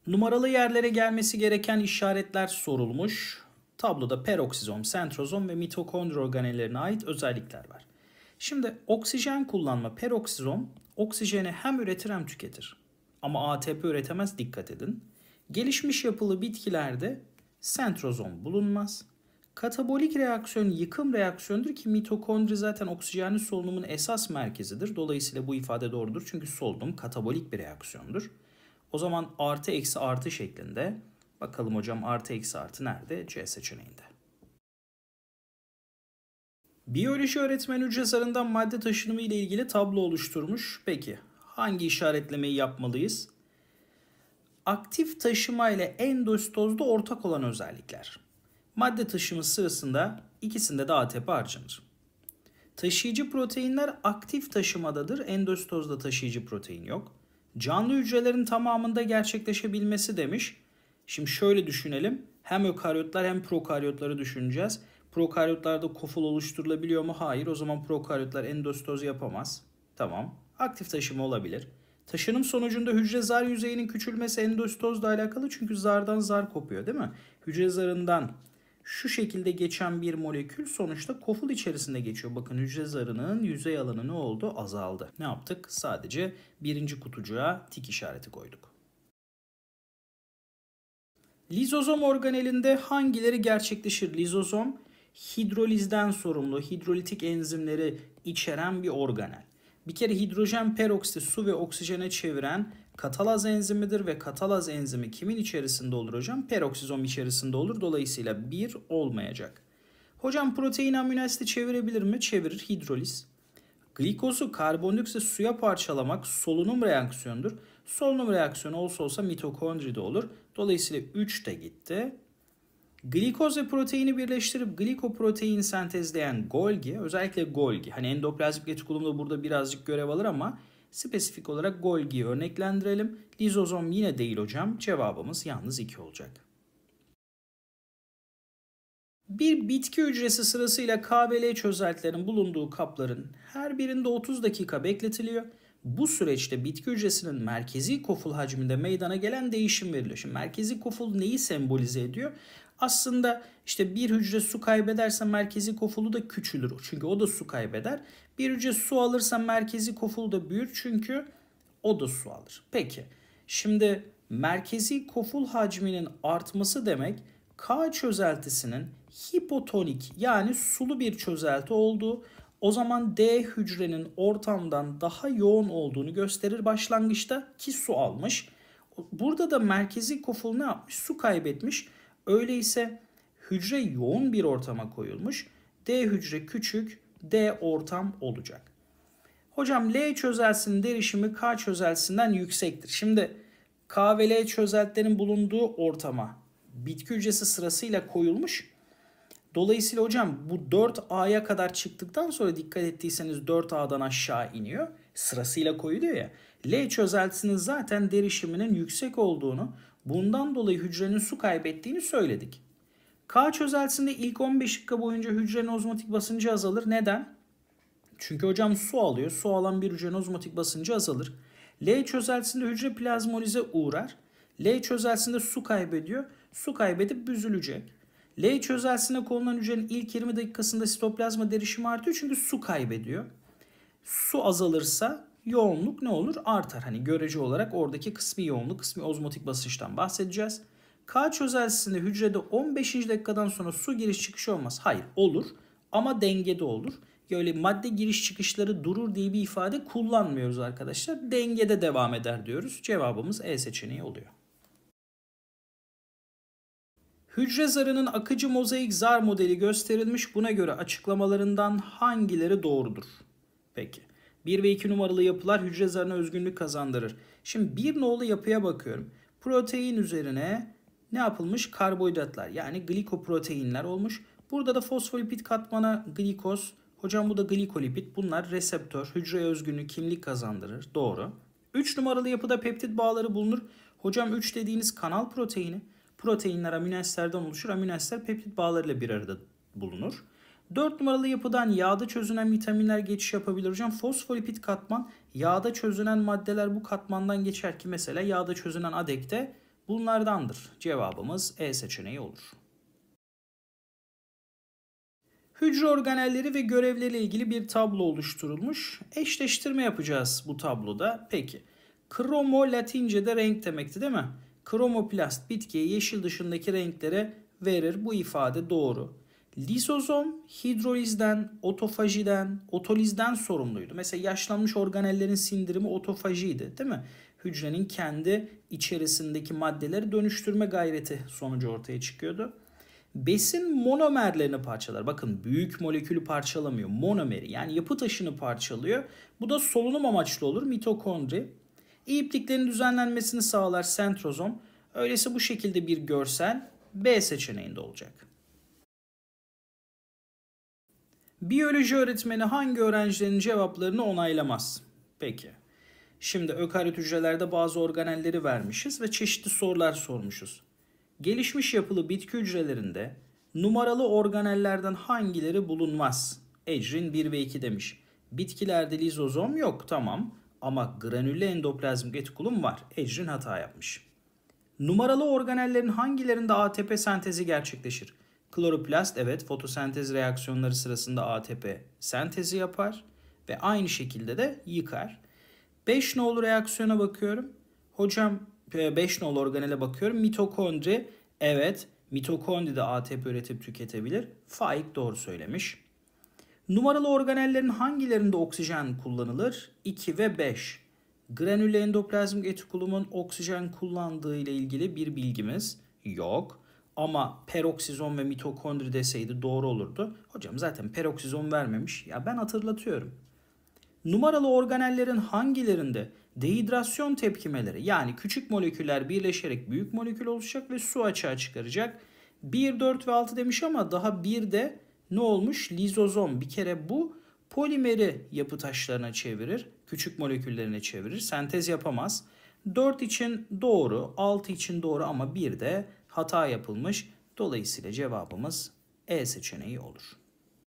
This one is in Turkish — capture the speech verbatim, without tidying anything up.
Numaralı yerlere gelmesi gereken işaretler sorulmuş. Tabloda peroksizom, sentrozom ve mitokondri organellerine ait özellikler var. Şimdi oksijen kullanma peroksizom oksijeni hem üretir hem tüketir. Ama A T P üretemez, dikkat edin. Gelişmiş yapılı bitkilerde sentrozom bulunmaz. Katabolik reaksiyon yıkım reaksiyonudur ki mitokondri zaten oksijenli solunumun esas merkezidir. Dolayısıyla bu ifade doğrudur çünkü solunum katabolik bir reaksiyondur. O zaman artı eksi artı şeklinde. Bakalım hocam artı eksi artı nerede? C seçeneğinde. Biyoloji öğretmeni hücre zarından madde taşınımı ile ilgili tablo oluşturmuş. Peki hangi işaretlemeyi yapmalıyız? Aktif taşıma ile endositozda ortak olan özellikler. Madde taşımı sırasında ikisinde de A T P harcanır. Taşıyıcı proteinler aktif taşımadadır. Endositozda taşıyıcı protein yok. Canlı hücrelerin tamamında gerçekleşebilmesi demiş. Şimdi şöyle düşünelim. Hem ökaryotlar hem prokaryotları düşüneceğiz. Prokaryotlarda koful oluşturulabiliyor mu? Hayır. O zaman prokaryotlar endositoz yapamaz. Tamam. Aktif taşıma olabilir. Taşınım sonucunda hücre zar yüzeyinin küçülmesi endositozla alakalı çünkü zardan zar kopuyor değil mi? Hücre zarından şu şekilde geçen bir molekül sonuçta koful içerisinde geçiyor. Bakın hücre zarının yüzey alanı ne oldu? Azaldı. Ne yaptık? Sadece birinci kutucuğa tik işareti koyduk. Lizozom organelinde hangileri gerçekleşir? Lizozom hidrolizden sorumlu, hidrolitik enzimleri içeren bir organel. Bir kere hidrojen peroksiti su ve oksijene çeviren katalaz enzimidir ve katalaz enzimi kimin içerisinde olur hocam? Peroksizom içerisinde olur. Dolayısıyla bir olmayacak. Hocam protein amino asiti çevirebilir mi? Çevirir. Hidroliz. Glikozu karbondioksit suya parçalamak solunum reaksiyonudur. Solunum reaksiyonu olsa olsa mitokondride olur. Dolayısıyla üç de gitti. Glikoz ve proteini birleştirip glikoprotein sentezleyen Golgi, özellikle Golgi, hani endoplazmik retikulumda burada birazcık görev alır ama spesifik olarak Golgi'yi örneklendirelim. Lizozom yine değil hocam. Cevabımız yalnız iki olacak. Bir bitki hücresi sırasıyla K ve L çözeltilerin bulunduğu kapların her birinde otuz dakika bekletiliyor. Bu süreçte bitki hücresinin merkezi koful hacminde meydana gelen değişim veriliyor. Şimdi merkezi koful neyi sembolize ediyor? Aslında işte bir hücre su kaybederse merkezi kofulu da küçülür. Çünkü o da su kaybeder. Bir hücre su alırsa merkezi koful da büyür çünkü o da su alır. Peki şimdi merkezi koful hacminin artması demek K çözeltisinin hipotonik yani sulu bir çözelti olduğu, o zaman D hücrenin ortamdan daha yoğun olduğunu gösterir başlangıçta ki su almış. Burada da merkezi koful ne yapmış? Su kaybetmiş. Öyleyse hücre yoğun bir ortama koyulmuş. D hücre küçük, D ortam olacak. Hocam L çözeltisinin derişimi K çözeltisinden yüksektir. Şimdi K ve L çözeltilerin bulunduğu ortama bitki hücresi sırasıyla koyulmuş. Dolayısıyla hocam bu dört A'ya kadar çıktıktan sonra dikkat ettiyseniz dört A'dan aşağı iniyor. Sırasıyla koyuluyor ya. L çözeltisinin zaten derişiminin yüksek olduğunu, bundan dolayı hücrenin su kaybettiğini söyledik. K çözeltisinde ilk on beş dakika boyunca hücrenin ozmotik basıncı azalır. Neden? Çünkü hocam su alıyor. Su alan bir hücrenin ozmotik basıncı azalır. L çözeltisinde hücre plazmolize uğrar. L çözeltisinde su kaybediyor. Su kaybedip büzülecek. L çözeltisine konulan hücrenin ilk yirmi dakikasında sitoplazma derişimi artıyor çünkü su kaybediyor. Su azalırsa yoğunluk ne olur? Artar. Hani görece olarak oradaki kısmi yoğunluk, kısmi ozmotik basınçtan bahsedeceğiz. K çözeltisinde hücrede on beşinci dakikadan sonra su giriş çıkışı olmaz. Hayır, olur ama dengede olur. Öyle madde giriş çıkışları durur diye bir ifade kullanmıyoruz arkadaşlar. Dengede devam eder diyoruz. Cevabımız E seçeneği oluyor. Hücre zarının akıcı mozaik zar modeli gösterilmiş. Buna göre açıklamalarından hangileri doğrudur? Peki. bir ve iki numaralı yapılar hücre zarına özgünlük kazandırır. Şimdi bir nolu yapıya bakıyorum. Protein üzerine ne yapılmış? Karbonhidratlar yani glikoproteinler olmuş. Burada da fosfolipid katmana glikoz. Hocam bu da glikolipid. Bunlar reseptör, hücreye özgünlük, kimlik kazandırır. Doğru. üç numaralı yapıda peptit bağları bulunur. Hocam üç dediğiniz kanal proteini. Proteinler amino asitlerden oluşur. Amino asitler peptit bağlarıyla bir arada bulunur. dört numaralı yapıdan yağda çözünen vitaminler geçiş yapabilir. Hocam fosfolipid katman, yağda çözünen maddeler bu katmandan geçer ki mesela yağda çözünen adekte bunlardandır. Cevabımız E seçeneği olur. Hücre organelleri ve görevleriyle ilgili bir tablo oluşturulmuş. Eşleştirme yapacağız bu tabloda. Peki. Kromo Latince'de renk demekti değil mi? Kromoplast bitkiye yeşil dışındaki renklere verir. Bu ifade doğru. Lizozom hidrolizden, otofajiden, otolizden sorumluydu. Mesela yaşlanmış organellerin sindirimi otofajiydi değil mi? Hücrenin kendi içerisindeki maddeleri dönüştürme gayreti sonucu ortaya çıkıyordu. Besin monomerlerini parçalar. Bakın büyük molekülü parçalamıyor. Monomeri yani yapı taşını parçalıyor. Bu da solunum amaçlı olur. Mitokondri. İpliklerin düzenlenmesini sağlar sentrozom. Öyleyse bu şekilde bir görsel B seçeneğinde olacak. Biyoloji öğretmeni hangi öğrencilerin cevaplarını onaylamaz? Peki. Şimdi ökaryot hücrelerde bazı organelleri vermişiz ve çeşitli sorular sormuşuz. Gelişmiş yapılı bitki hücrelerinde numaralı organellerden hangileri bulunmaz? Ecrin bir ve iki demiş. Bitkilerde lizozom yok, tamam, ama granüllü endoplazmik retikulum var. Ecrin hata yapmış. Numaralı organellerin hangilerinde A T P sentezi gerçekleşir? Kloroplast evet fotosentez reaksiyonları sırasında A T P sentezi yapar ve aynı şekilde de yıkar. beş nolu reaksiyona bakıyorum. Hocam beş nolu organele bakıyorum. Mitokondri evet mitokondri de A T P üretip tüketebilir. Faik doğru söylemiş. Numaralı organellerin hangilerinde oksijen kullanılır? iki ve beş. Granüllü endoplazmik retikulumun oksijen kullandığı ile ilgili bir bilgimiz yok. Ama peroksizom ve mitokondri deseydi doğru olurdu. Hocam zaten peroksizom vermemiş. Ya ben hatırlatıyorum. Numaralı organellerin hangilerinde dehidrasyon tepkimeleri yani küçük moleküller birleşerek büyük molekül oluşacak ve su açığa çıkaracak? bir, dört ve altı demiş ama daha bir de ne olmuş? Lizozom. Bir kere bu polimeri yapı taşlarına çevirir. Küçük moleküllerine çevirir. Sentez yapamaz. dört için doğru, altı için doğru ama bir de hata yapılmış. Dolayısıyla cevabımız E seçeneği olur.